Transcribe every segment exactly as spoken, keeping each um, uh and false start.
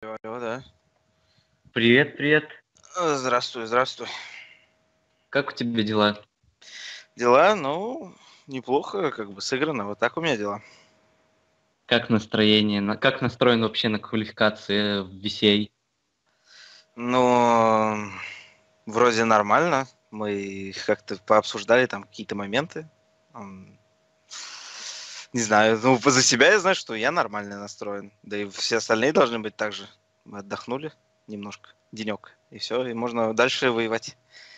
Алло, да. Привет, привет. Э, Здравствуй, здравствуй. Как у тебя дела? Дела, ну, неплохо, как бы сыграно. Вот так у меня дела. Как настроение? На- Как настроен вообще на квалификации в V C A? Ну, вроде нормально. Мы как-то пообсуждали там какие-то моменты. М, Не знаю, ну, за себя я знаю, что я нормально настроен. Да и все остальные должны быть так же. Мы отдохнули немножко, денек, и все, и можно дальше воевать.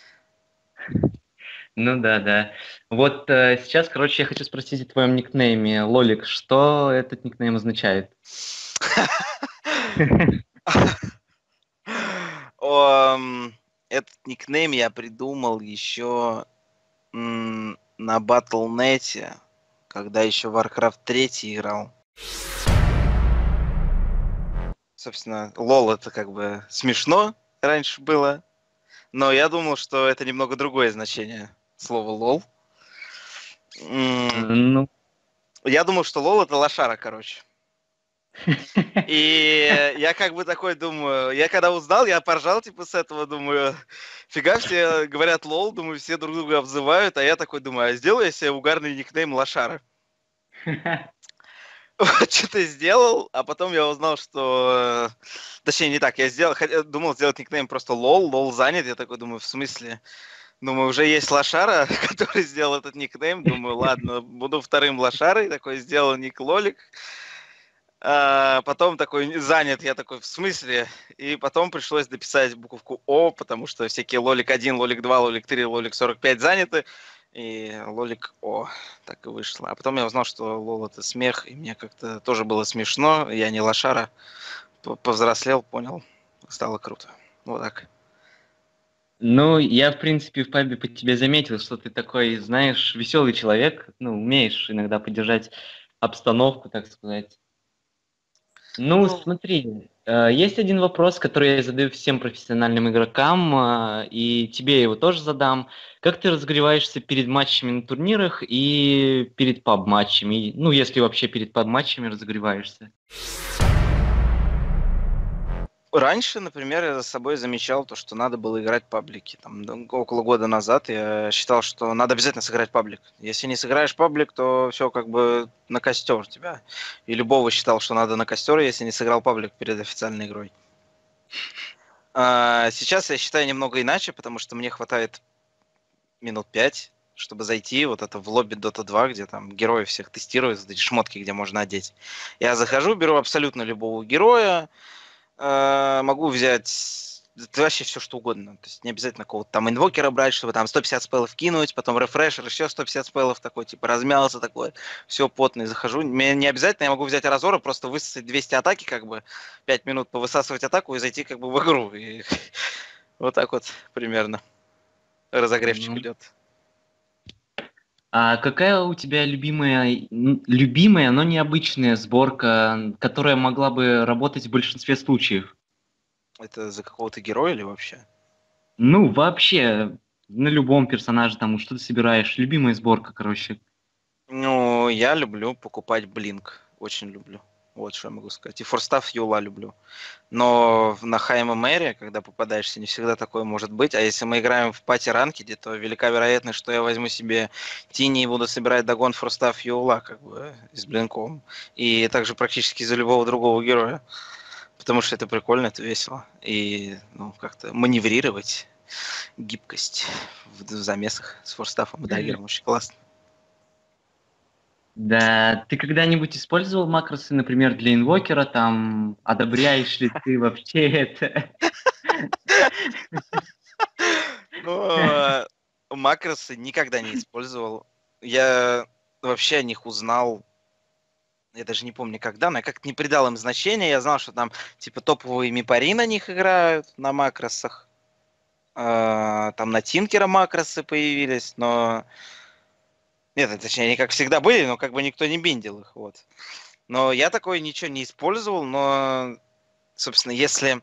Ну да, да. Вот э, сейчас, короче, я хочу спросить о твоем никнейме. Лолик, что этот никнейм означает? Ом, Этот никнейм я придумал еще М, на батл точка нет, когда еще Warcraft три играл. Собственно, лол это как бы смешно раньше было, но я думал, что это немного другое значение слова лол. М, Ну, Я думал, что лол это лошара, короче. И я как бы такой думаю, я когда узнал, я поржал типа с этого, думаю, фига все говорят лол, думаю, все друг друга обзывают, а я такой думаю, а сделаю я себе угарный никнейм лошара. Вот что-то сделал, а потом я узнал, что... э, Точнее, не так, я сделал, хотя- думал сделать никнейм просто лол, лол занят, я такой думаю, в смысле? Думаю, уже есть лошара, который сделал этот никнейм, думаю, ладно, буду вторым лошарой, такой сделал ник лолик, а потом такой занят, я такой, в смысле? И потом пришлось дописать буковку О, потому что всякие лолик один, лолик два, лолик три, лолик сорок пять заняты, и лолик О, так и вышло. А потом я узнал, что лол это смех, и мне как-то тоже было смешно, я не лошара, П- повзрослел, понял, стало круто. Вот так. ну, я, в принципе, в пабе по тебе заметил, что ты такой, знаешь, веселый человек, ну, умеешь иногда поддержать обстановку, так сказать. Ну, Ну, смотри, э, есть один вопрос, который я задаю всем профессиональным игрокам, э, и тебе его тоже задам. Как ты разогреваешься перед матчами на турнирах и перед паб-матчами? Ну, если вообще перед паб-матчами разогреваешься. раньше, например, я за собой замечал то, что надо было играть паблики. Там, да, около года назад я считал, что надо обязательно сыграть паблик. Если не сыграешь паблик, то все как бы на костер тебя. И любого считал, что надо на костер, если не сыграл паблик перед официальной игрой. А сейчас я считаю немного иначе, потому что мне хватает минут пять, чтобы зайти вот это в лобби Dota два, где там героев всех тестируют, вот эти шмотки, где можно одеть. Я захожу, беру абсолютно любого героя, Э, могу взять да вообще все что угодно. То есть не обязательно какого-то там инвокера брать, чтобы там сто пятьдесят спеллов кинуть, потом рефрешер, еще сто пятьдесят спеллов такой, типа размялся такой, все потный, захожу. Мне не обязательно, я могу взять Разора, просто высосать двести атаки, как бы, пять минут повысасывать атаку и зайти как бы в игру. И вот так вот примерно разогревчик Ну, идет. а какая у тебя любимая, н- любимая, но необычная сборка, которая могла бы работать в большинстве случаев? Это за какого-то героя или вообще? Ну, вообще, на любом персонаже, там, что ты собираешь, любимая сборка, короче. Ну, я люблю покупать блинк. Очень люблю. Вот что я могу сказать. И форстав Юла люблю. Но на High Мэре, когда попадаешься, не всегда такое может быть. А если мы играем в пати ранкеде, то велика вероятность, что я возьму себе Тини и буду собирать догон форстав Юла, как бы, с блинком. И также практически за любого другого героя. Потому что это прикольно, это весело. И, ну, как-то маневрировать, гибкость в в замесах с форстафом и даггером очень классно. Да, ты когда-нибудь использовал макросы, например, для инвокера, там, одобряешь ли ты вообще это? Но макросы никогда не использовал. Я вообще о них узнал, я даже не помню когда, но я как-то не придал им значения. Я знал, что там типа топовые мипари на них играют, на макросах. А, Там на Тинкера макросы появились, но... Нет, точнее, они как всегда были, но как бы никто не биндил их, вот. Но я такое ничего не использовал, но, собственно, если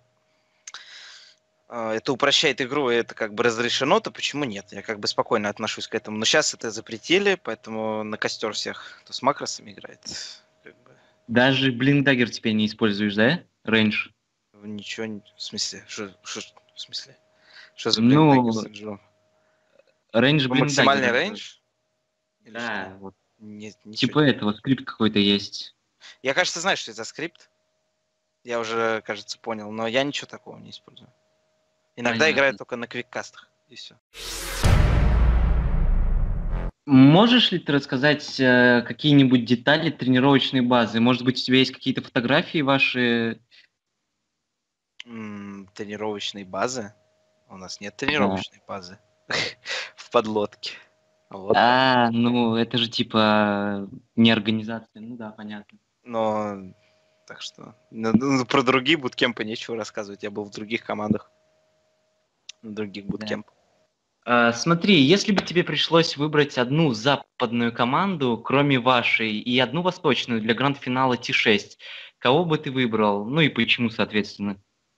а, это упрощает игру, и это как бы разрешено, то почему нет? Я как бы спокойно отношусь к этому. Но сейчас это запретили, поэтому на костер всех, кто с макросами играет. Как бы. Даже блиндаггер теперь не используешь, да? Рейндж. Ничего, не- в смысле, что, что- в смысле, что за Блиндаггер Ну, синдром? рейндж Типа максимальный Блиндаггера. рейндж? Или что? Да, вот. Нет, ничего Типа не. этого, скрипт какой-то есть. Я, кажется, знаю, что это за скрипт. Я уже, кажется, понял, но я ничего такого не использую. Иногда играю Понятно. только на квиккастах, и все. Можешь ли ты рассказать э, какие-нибудь детали тренировочной базы? Может быть, у тебя есть какие-то фотографии ваши? Тренировочной базы? У нас нет Да. тренировочной базы в подлодке. Вот так. А, ну это же типа не организация. Ну да, понятно. Но так что ну, ну, про другие буткемпы нечего рассказывать. Я был в других командах, на других Да. буткемпах. А, смотри, если бы тебе пришлось выбрать одну западную команду, кроме вашей, и одну восточную для гранд-финала Ти шесть, кого бы ты выбрал? Ну и почему, соответственно?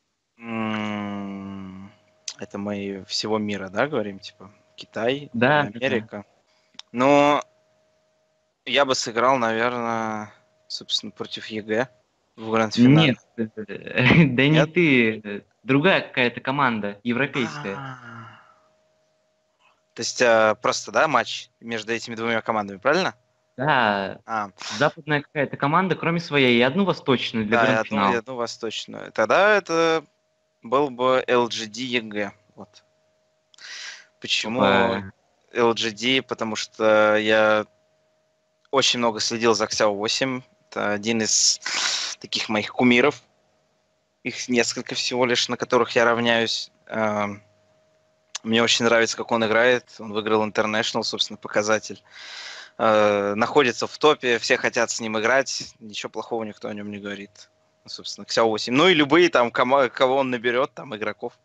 М, Это мы всего мира, да, говорим? Типа Китай или Да, да, да. Америка. Но я бы сыграл, наверное, собственно, против ЕГЭ в гранд-финале. Нет, э, да не Нет? ты, э, другая какая-то команда, европейская. А, То есть э, просто, да, матч между этими двумя командами, правильно? Да, А, западная какая-то команда, кроме своей, и одну восточную для да, и одну, и гранд-финала. одну восточную. Тогда это был бы эл джи ди ЕГЭ. Вот. Почему Опа. эл джи ди? Потому что я очень много следил за Xiao восемь. Это один из таких моих кумиров. Их несколько всего лишь, на которых я равняюсь. Эм, Мне очень нравится, как он играет. Он выиграл International, собственно, показатель. Э, Находится в топе, все хотят с ним играть. Ничего плохого никто о нем не говорит. Ну, собственно, Xiao восемь. Ну и любые там, кома- кого он наберет, там, игроков.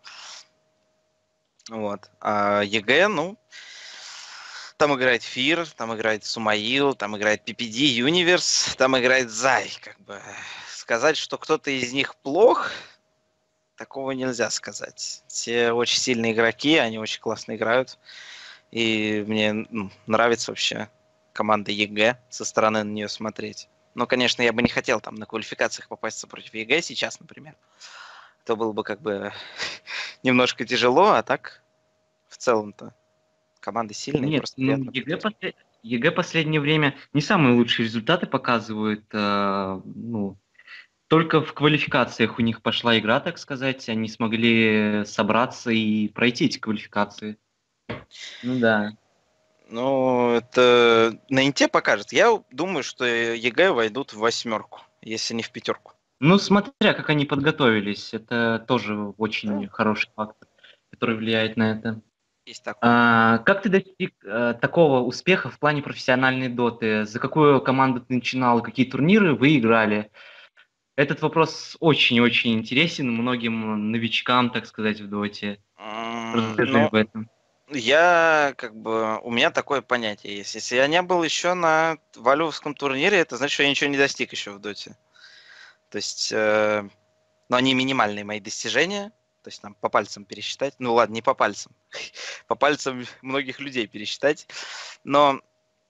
Вот. А ЕГЭ, ну, там играет Фир, там играет Сумаил, там играет пи пи ди Universe, там играет Зай. Как бы сказать, что кто-то из них плох, такого нельзя сказать. Все очень сильные игроки, они очень классно играют. И мне ну, нравится вообще команда ЕГЭ со стороны на нее смотреть. Но, конечно, я бы не хотел там на квалификациях попасться против ЕГЭ сейчас, например. Это было бы как бы немножко тяжело, а так в целом-то команды сильные, Нет, просто ну приятно ЕГЭ, против них. после... ЕГЭ последнее время не самые лучшие результаты показывают. э, ну, только в квалификациях у них пошла игра, так сказать. Они смогли собраться и пройти эти квалификации. Ну да. Ну, это на Инте покажет. Я думаю, что ЕГЭ войдут в восьмерку, если не в пятерку. Ну, смотря как они подготовились, это тоже Да, очень хороший фактор, который влияет на это. есть такое. А, как ты достиг э, такого успеха в плане профессиональной доты? За какую команду ты начинал, какие турниры вы играли? Этот вопрос очень-очень интересен многим новичкам, так сказать, в доте. М, Расскажи Ну, об этом. я как бы... У меня такое понятие есть. Если я не был еще на Валювском турнире, это значит, что я ничего не достиг еще в доте. То есть, э, ну, они минимальные мои достижения. То есть там по пальцам пересчитать. Ну ладно, не по пальцам. По пальцам многих людей пересчитать. Но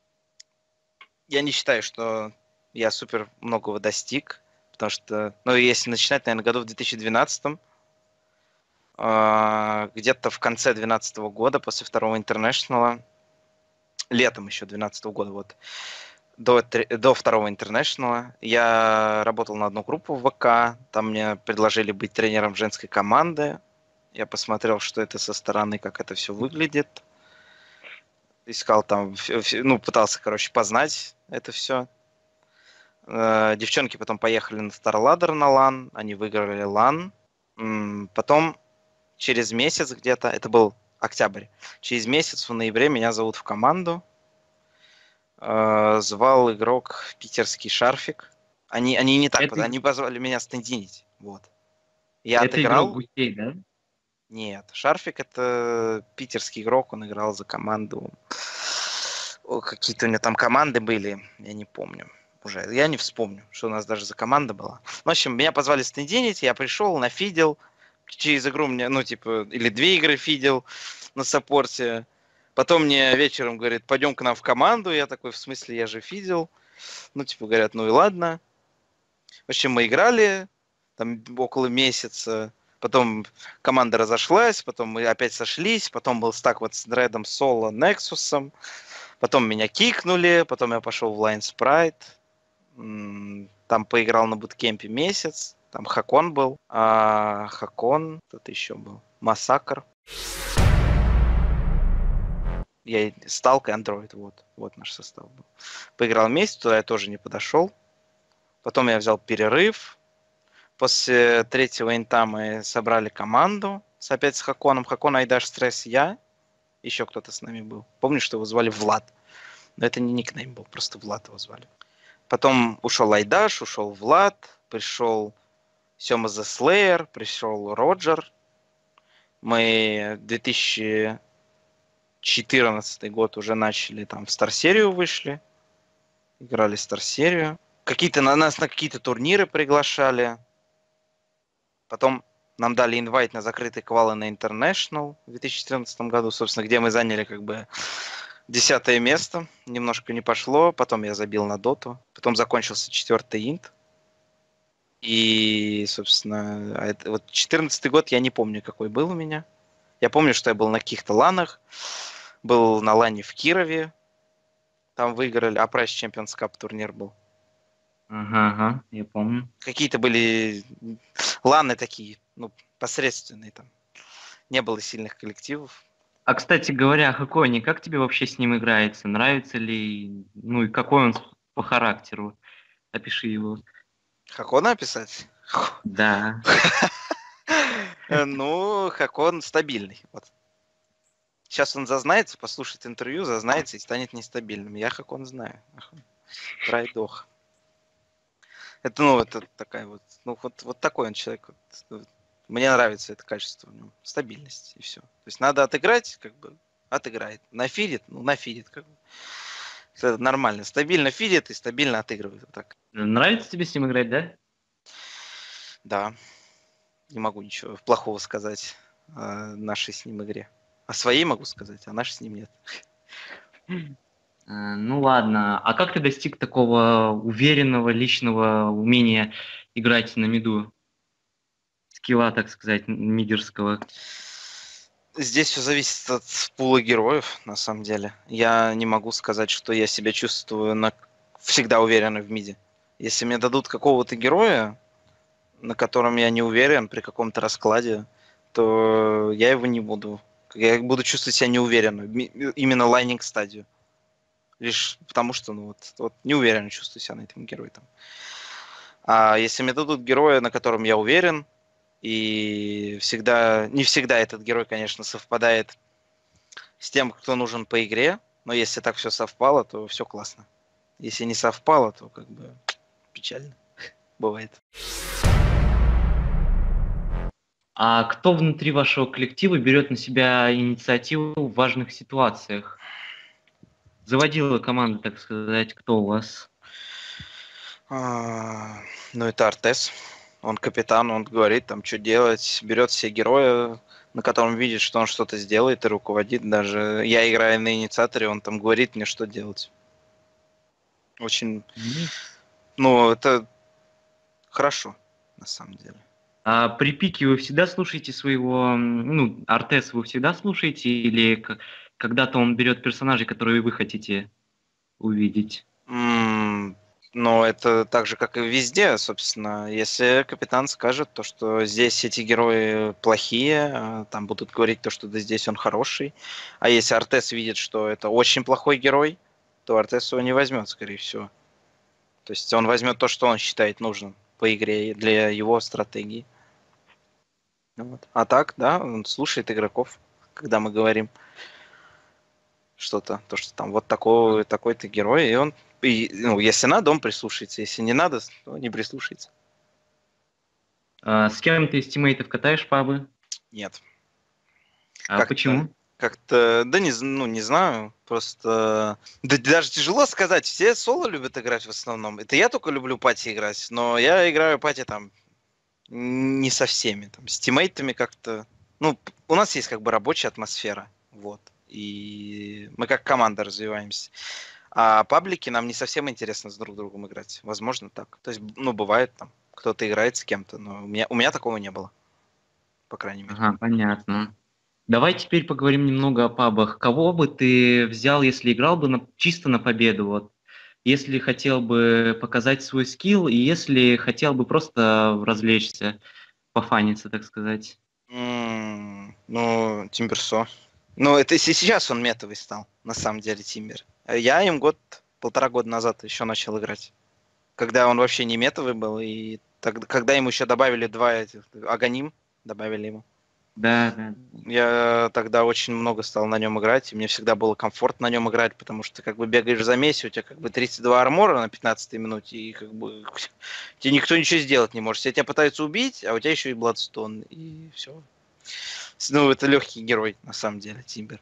я не считаю, что я супер многого достиг. Потому что, ну, если начинать, наверное, году в две тысячи двенадцатом, а, где-то в конце две тысячи двенадцатого года, после второго интернешнала, летом еще две тысячи двенадцатого года, вот, до, тре- до второго интернешнала, я работал на одну группу в ВК, там мне предложили быть тренером женской команды, я посмотрел, что это со стороны, как это все выглядит, искал там, ф- ф- ну, пытался, короче, познать это все. Девчонки потом поехали на StarLadder на лан, они выиграли лан, М, потом через месяц где-то, это был октябрь, через месяц в ноябре меня зовут в команду. Э, звал игрок питерский Шарфик. Они, они не так, Это, они позвали меня стендинить. Вот. Я это игрок отыграл. гусей, да? Нет, Шарфик это питерский игрок, он играл за команду. О, какие-то у него там команды были, я не помню. Уже, я не вспомню, что у нас даже за команда была. В общем, меня позвали стендинить, я пришел, нафидел. Через игру мне, ну, типа, или две игры фидел на саппорте. Потом мне вечером говорит, пойдем к нам в команду. Я такой, в смысле, я же фидел. Ну, типа, говорят, ну и ладно. В общем, мы играли. там около месяца. Потом команда разошлась, потом мы опять сошлись, потом был стак вот с Дредом, Соло, Нексусом. Потом меня кикнули, потом я пошел в Lions Pride. Там поиграл на буткемпе месяц. Там Хакон был. А, Хакон, кто-то еще был. Массакр. Я Сталк и Андроид, вот. Вот наш состав был. Поиграл месяц, туда я тоже не подошел. Потом я взял перерыв. После третьего инта мы собрали команду. С, опять с Хаконом. Хакон, Айдаш, Стресс, я. Еще кто-то с нами был. Помню, что его звали Влад. Но это не никнейм был, просто Влад его звали. Потом ушел Айдаш, ушел Влад. Пришел Сема The Slayer, пришел Роджер. Мы две тысячи четырнадцатый год уже начали, там в Стар-серию вышли. Играли Стар-серию. Какие-то на нас на какие-то турниры приглашали. Потом нам дали инвайт на закрытые квалы на International в две тысячи четырнадцатом году, собственно, где мы заняли как бы десятое место. Немножко не пошло. Потом я забил на доту. Потом закончился четвертый инт. И, собственно, это, вот четырнадцатый год я не помню, какой был у меня. Я помню, что я был на каких-то ланах. Был на лане в Кирове. Там выиграли. А Price Champions Cup турнир был. Ага, ага, я помню. Какие-то были ланы такие, ну, посредственные там. Не было сильных коллективов. А, кстати говоря, о Хаконе, как тебе вообще с ним играется? Нравится ли, ну и какой он по характеру? Опиши его. Хакона описать? Да. Ну, Хакон стабильный. Вот. Сейчас он зазнается, послушает интервью, зазнается и станет нестабильным. Я Хакон знаю. Пройдох. Это, ну, это такая вот, ну, вот, вот такой он человек. Вот. Мне нравится это качество в нем. Стабильность и все. То есть надо отыграть, как бы, отыграет. Нафидит, ну, нафидит, как бы. Это нормально. Стабильно фидит и стабильно отыгрывает. Вот так. Нравится тебе с ним играть, да? Да. Не могу ничего плохого сказать о нашей с ним игре. О своей могу сказать, а нашей с ним нет. Ну ладно. А как ты достиг такого уверенного личного умения играть на миду? Скилла, так сказать, мидерского. Здесь все зависит от пула героев, на самом деле. Я не могу сказать, что я себя чувствую на... всегда уверенно в миде. Если мне дадут какого-то героя, на котором я не уверен при каком-то раскладе, то я его не буду. Я буду чувствовать себя неуверенно. Именно лайнинг стадию. Лишь потому, что ну, вот, вот неуверенно чувствую себя на этом герое. Там. А если мне дадут героя, на котором я уверен, и всегда, не всегда этот герой, конечно, совпадает с тем, кто нужен по игре, но если так все совпало, то все классно. Если не совпало, то как бы печально бывает. А кто внутри вашего коллектива берет на себя инициативу в важных ситуациях? Заводила команда, так сказать, кто у вас? А, ну, это Артес. Он капитан, он говорит, там, что делать, берет все героя, на котором видит, что он что-то сделает и руководит. Даже я играю на инициаторе, он там говорит мне, что делать. Очень... Mm-hmm. Ну, это хорошо, на самом деле. А при пике вы всегда слушаете своего... Ну, Артес вы всегда слушаете? Или когда-то он берет персонажей, которые вы хотите увидеть? Mm, ну, это так же, как и везде, собственно. Если капитан скажет то, что здесь эти герои плохие, там будут говорить то, что да здесь он хороший. А если Артес видит, что это очень плохой герой, то Артес его не возьмет, скорее всего. То есть он возьмет то, что он считает нужным по игре для его стратегии. Вот. А так, да, он слушает игроков, когда мы говорим что-то, то, что там вот такой, такой-то герой, и он, и, ну, если надо, он прислушается, если не надо, то не прислушается. А с кем ты из тиммейтов катаешь пабы? Нет. А как почему? Как-то, да не, ну, не знаю, просто... Да даже тяжело сказать, все соло любят играть в основном. Это я только люблю пати играть, но я играю пати там не со всеми, там, с тиммейтами как-то... Ну, у нас есть как бы рабочая атмосфера, вот, и мы как команда развиваемся. А паблики нам не совсем интересно с друг другом играть, возможно так. То есть, ну, бывает там кто-то играет с кем-то, но у меня, у меня такого не было, по крайней мере. Ага, понятно. Давай теперь поговорим немного о пабах. Кого бы ты взял, если играл бы на, чисто на победу? Вот, если хотел бы показать свой скилл, и если хотел бы просто развлечься, пофаниться, так сказать. М, Ну, Тимберсо. Ну, это и сейчас он метовый стал, на самом деле, Тимбер. А Я им год, полтора года назад еще начал играть. Когда он вообще не метовый был, и тогда, когда ему еще добавили два этих, Аганим, добавили ему. Да, да. Я тогда очень много стал на нем играть, и мне всегда было комфортно на нем играть, потому что ты как бы бегаешь за Месси, у тебя как бы тридцать два армора на пятнадцатой минуте, и как бы тебе никто ничего сделать не может. Все тебя пытаются убить, а у тебя еще и Бладстон, и все. Ну, это легкий герой, на самом деле, Тимбер.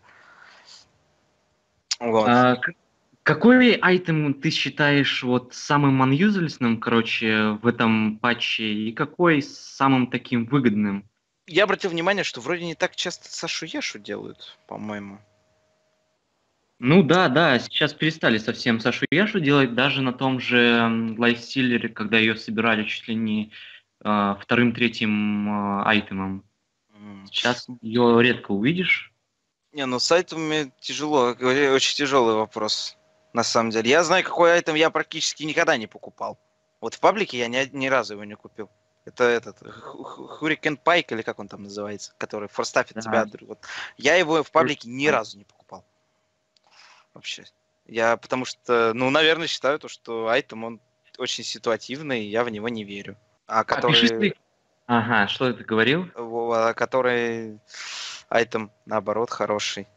Вот. А, к- какой айтем ты считаешь вот самым unuseful, короче, в этом патче, и какой самым таким выгодным? Я обратил внимание, что вроде не так часто Сашу Ешу делают, по-моему. Ну да, да, сейчас перестали совсем Сашу Яшу делать, даже на том же м, лайфстиллере, когда ее собирали чуть ли не а, вторым-третьим а, айтемом. М. Сейчас ее редко увидишь. Не, ну с айтемами тяжело, говорю, очень тяжелый вопрос, на самом деле. Я знаю, какой айтем я практически никогда не покупал. Вот в паблике я ни, ни разу его не купил. Это этот Хурикен Пайк, или как он там называется, который форстафит тебя. Да. от друг- Вот. Я его в паблике ни разу не покупал. Вообще. Я потому что, ну, наверное, считаю то, что айтем, он очень ситуативный, и я в него не верю. А А, пиши который, свои. Ага, что ты говорил? во- а который айтем, наоборот, хороший.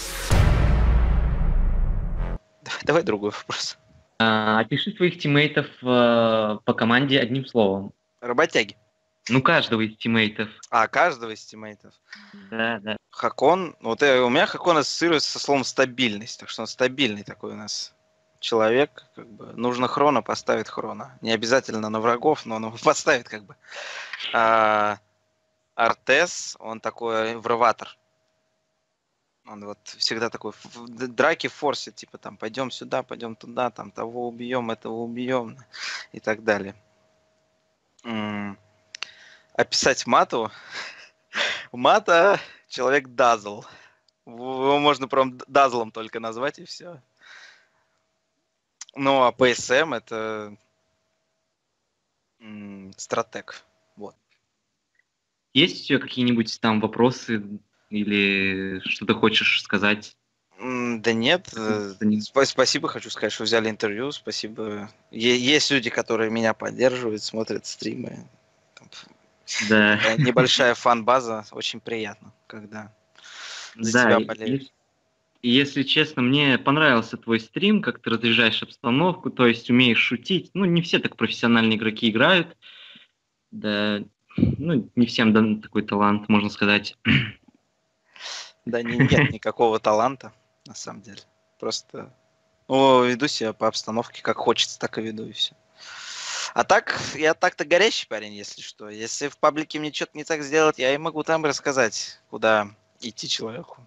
Давай, давай другой вопрос. А, опиши своих тиммейтов а, по команде одним словом. Работяги. Ну, каждого из тиммейтов. А, каждого из тиммейтов. Да, да. Хакон. Вот э, у меня Хакон ассоциируется со словом стабильность. Так что он стабильный такой у нас человек. Как бы. Нужно хрона, поставит хрона. Не обязательно на врагов, но он его поставит как бы. А, Артес, он такой врыватор. Он вот всегда такой в в д- драки форсит, типа там пойдем сюда, пойдем туда, там того убьем, этого убьем и так далее. М, Описать мату. Мата человек дазл. Его можно прям дазлом только назвать и все. Ну, а пи эс эм это м, стратег. Вот. Есть у тебя какие-нибудь там вопросы или что ты хочешь сказать? М, Да нет, э, спа- спасибо, хочу сказать, что взяли интервью, спасибо. Е- Есть люди, которые меня поддерживают, смотрят стримы. Там Да. такая небольшая фан-база, очень приятно, когда за Да, тебя и- болеют. и- и если честно, мне понравился твой стрим, как ты разряжаешь обстановку, то есть умеешь шутить. Ну, не все так профессиональные игроки играют. Да, ну, не всем дан такой талант, можно сказать. Да не, нет никакого таланта, на самом деле. Просто ну, веду себя по обстановке, как хочется, так и веду, и все. А так, я так-то горящий парень, если что. Если в паблике мне что-то не так сделать, я и могу там рассказать, куда идти человеку.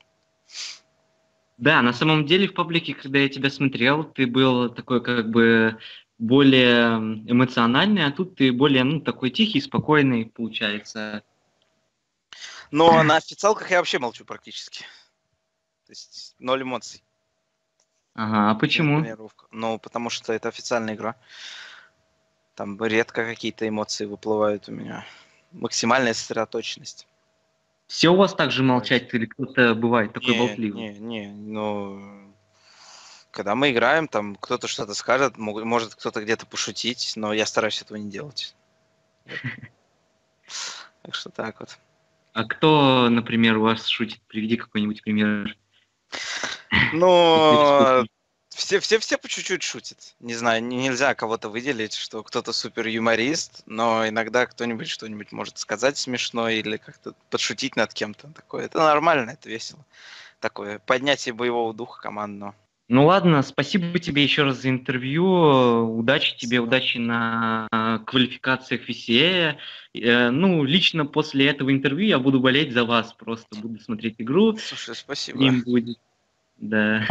Да, на самом деле в паблике, когда я тебя смотрел, ты был такой как бы более эмоциональный, а тут ты более, ну, такой тихий, спокойный, получается. Но на официалках я вообще молчу практически. То есть ноль эмоций. Ага, а Именно почему? тренировка. Ну, потому что это официальная игра. Там редко какие-то эмоции выплывают у меня. Максимальная сосредоточенность. Все у вас так же Стараюсь. молчать, или кто-то бывает такой Не, болтливый? не, не, ну, когда мы играем, там кто-то что-то скажет, мог- может кто-то где-то пошутить, но я стараюсь этого не делать. Вот. Так что так вот. А кто, например, у вас шутит? Приведи какой-нибудь пример. Если Ну, вспомнить. все, все, все по чуть-чуть шутят. Не знаю, не- нельзя кого-то выделить, что кто-то супер юморист, но иногда кто-нибудь что-нибудь может сказать смешно или как-то подшутить над кем-то. Такое. Это нормально, это весело. Такое поднятие боевого духа командного. Ну ладно, спасибо тебе еще раз за интервью. Удачи тебе, Спасибо. удачи на э, квалификациях ви си эй. Э, ну, лично после этого интервью я буду болеть за вас. Просто буду смотреть игру. Слушай, спасибо. Стрим будет. Да.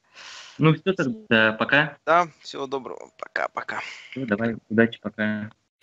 Ну все тогда, пока. Да, всего доброго. Пока-пока. Ну, давай, удачи, пока.